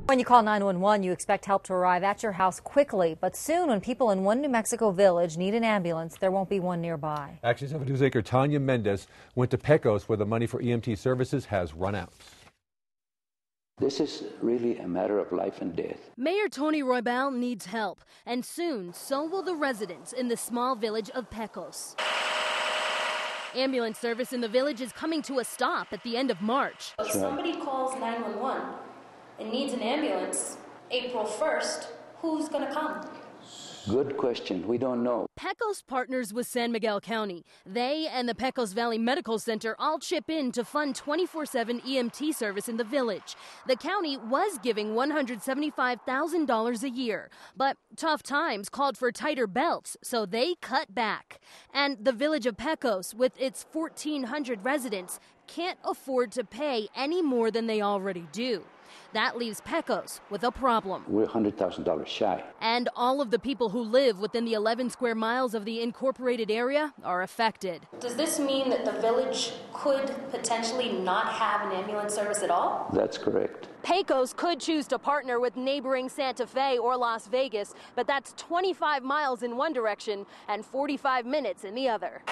When you call 911, you expect help to arrive at your house quickly. But soon, when people in one New Mexico village need an ambulance, there won't be one nearby. Action 7 News anchor Tanya Mendez went to Pecos, where the money for EMT services has run out. This is really a matter of life and death. Mayor Tony Roybal needs help, and soon so will the residents in the small village of Pecos. Ambulance service in the village is coming to a stop at the end of March. If somebody calls 911 and needs an ambulance April 1st, who's going to come? Good question. We don't know. Pecos partners with San Miguel County. They and the Pecos Valley Medical Center all chip in to fund 24/7 EMT service in the village. The county was giving $175,000 a year, but tough times called for tighter belts, so they cut back. And the village of Pecos, with its 1,400 residents, can't afford to pay any more than they already do. That leaves Pecos with a problem. We're $100,000 shy. And all of the people who live within the 11 square miles of the incorporated area are affected. Does this mean that the village could potentially not have an ambulance service at all? That's correct. Pecos could choose to partner with neighboring Santa Fe or Las Vegas, but that's 25 miles in one direction and 45 minutes in the other.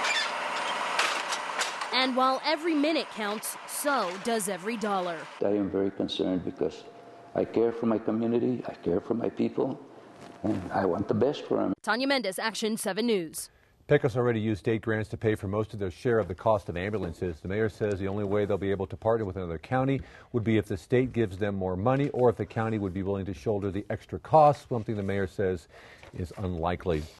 And while every minute counts, so does every dollar. I am very concerned because I care for my community, I care for my people, and I want the best for them. Tanya Mendez, Action 7 News. Pecos already used state grants to pay for most of their share of the cost of ambulances. The mayor says the only way they'll be able to partner with another county would be if the state gives them more money or if the county would be willing to shoulder the extra costs, something the mayor says is unlikely.